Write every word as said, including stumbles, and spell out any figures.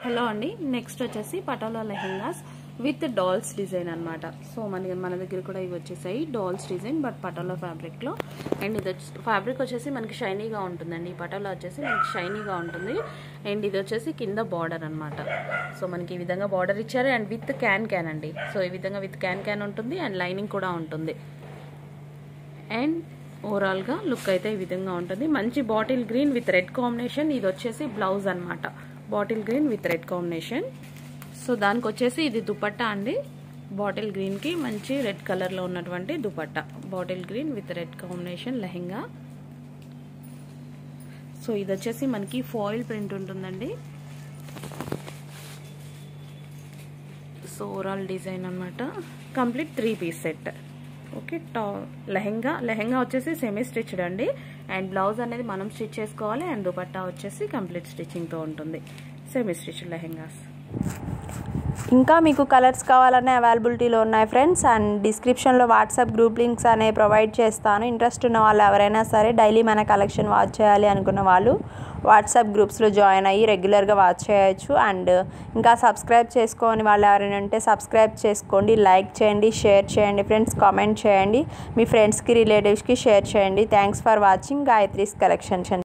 Hello అండి, next వచ్చేసి patola lehengas with dolls design అనమాట. సో మన మన దగ్గర కూడా ఇవి వచ్చేసాయి డాల్స్ డిజైన్, బట్ పటోలా ఫ్యాబ్రిక్లో. అండ్ ఇది వచ్చి ఫ్యాబ్రిక్ వచ్చేసి మనకి షైనీగా ఉంటుందండి. ఈ పటోలా వచ్చేసి మనకి షైనీగా ఉంటుంది. అండ్ ఇది వచ్చేసి కింద బార్డర్ అనమాట. సో మనకి ఈ విధంగా బార్డర్ ఇచ్చారు అండ్ విత్ క్యాన్ క్యాన్ అండి. సో ఈ విధంగా విత్ క్యాన్ క్యాన్ ఉంటుంది అండ్ లైనింగ్ కూడా ఉంటుంది. అండ్ ఓవరాల్గా లుక్ అయితే ఈ విధంగా ఉంటుంది. మంచి bottle green with red combination. ఇది వచ్చేసి బ్లౌజ్ అనమాట, bottle green with red combination. So దానికి వచ్చేసి ఇది దుపట్టా అండి. బాటిల్ గ్రీన్కి మంచి రెడ్ కలర్లో ఉన్నటువంటి dupatta, bottle green with red combination lehenga. So ఇది వచ్చేసి మనకి ఫాయిల్ ప్రింట్ ఉంటుందండి. సో ఓవరాల్ డిజైన్ అనమాట. Complete three piece set. Okay, టా లెహెంగా లెహెంగా వచ్చేసి సెమీ స్టిచ్డ్ అండి. అండ్ బ్లౌజ్ అనేది మనం స్టిచ్ చేసుకోవాలి. అండ్ దుపట్టా వచ్చేసి కంప్లీట్ స్టిచ్చింగ్తో ఉంటుంది. Semi stitched lehengas. ఇంకా మీకు కలర్స్ కావాలనే అవైలబిలిటీలో ఉన్నాయి ఫ్రెండ్స్. అండ్ డిస్క్రిప్షన్లో వాట్సాప్ గ్రూప్ లింక్స్ అనేవి ప్రొవైడ్ చేస్తాను. ఇంట్రెస్ట్ ఉన్న వాళ్ళు ఎవరైనా సరే డైలీ మన కలెక్షన్ వాచ్ చేయాలి అనుకున్న వాళ్ళు వాట్సాప్ గ్రూప్స్లో జాయిన్ అయ్యి రెగ్యులర్గా వాచ్ చేయొచ్చు. అండ్ ఇంకా సబ్స్క్రైబ్ చేసుకోని వాళ్ళు ఎవరైనా ఉంటే సబ్స్క్రైబ్ చేసుకోండి, లైక్ చేయండి, షేర్ చేయండి ఫ్రెండ్స్, కామెంట్ చేయండి, మీ ఫ్రెండ్స్కి రిలేటివ్స్కి షేర్ చేయండి. Thanks for watching Gayatri's collection.